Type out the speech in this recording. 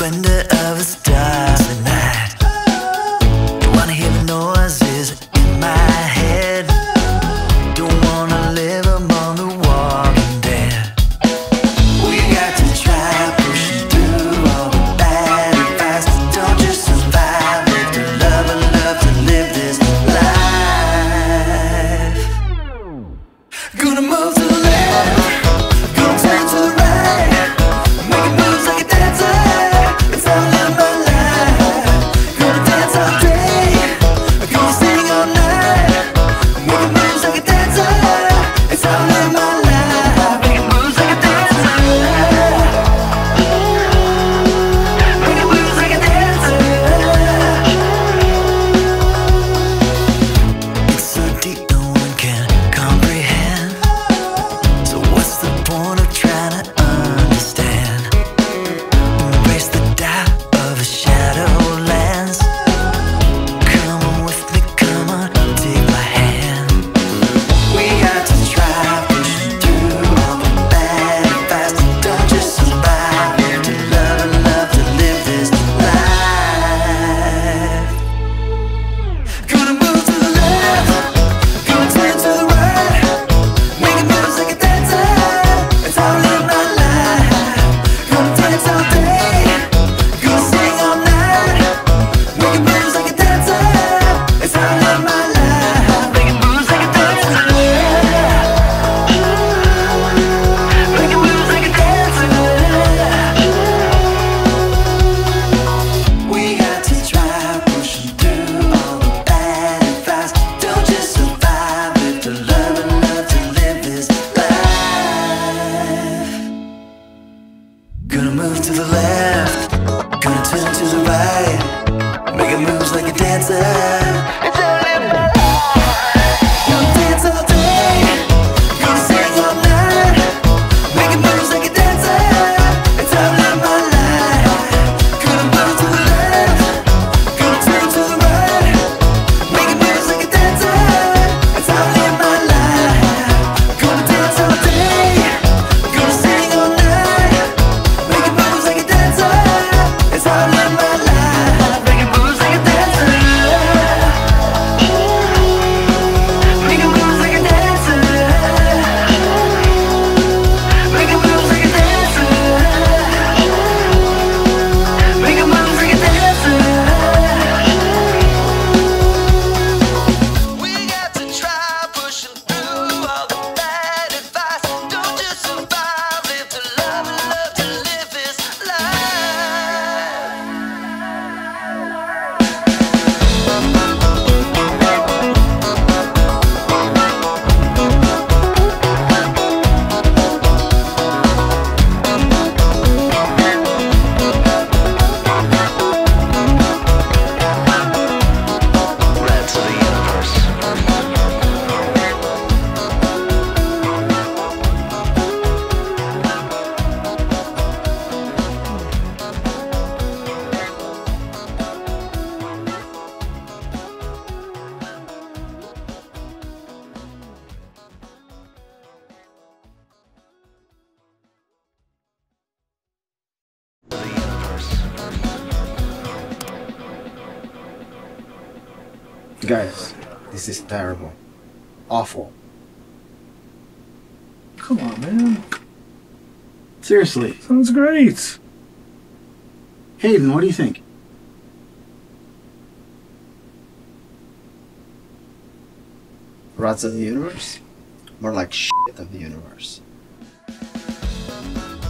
splendor of the stars at night. Don't wanna hear the noises in my head. Don't wanna live among the walking dead. We got to try pushing through all the bad advice. Don't just survive, live to love and love to live this life. Gonna move to the left, gonna turn to the right, making moves like a dancer. It's all in my life. Gonna dance all day, gonna sing all night, making moves like a dancer. It's all in my life. Making moves like a dancer, making moves like a dancer. It's so deep no one can comprehend. So what's the point of trying to understand? Embrace the doubt of a shadowlands. Come on with me, come on, take my hand. We got to try pushing through all the bad advice. Don't just survive, live to love and love to live this life. Gonna move to the left, gonna turn to the right, making moves like a dancer. It's all in my life. Gonna dance all day, gonna sing all night, making moves like a dancer. It's all in my life. Making moves like a dancer, making moves like a dancer. We got to try pushing through all the bad advice. Don't just survive, live to love and love to live this life. Gonna move to the left, gonna turn to the right, making moves like a dancer. It's all in my life. Gonna dance all day, gonna sing all night, making moves like a dancer. It's all in my life. Gonna move to the left, gonna turn to the right, making moves like a dancer. It's all in my life. Gonna dance all day, gonna sing all night, making moves like a dancer. It's all in my life. Making moves like a dancer, making moves like a dancer, making moves like a dancer, making moves like a dancer. We got to try pushing through all the bad advice. Don't just survive, live to love and love to live this life. Rats of the universe. Guys, this is terrible. Awful. Come on, man. Seriously. Sounds great. Hayden, what do you think? Rats of the universe? More like shit of the universe.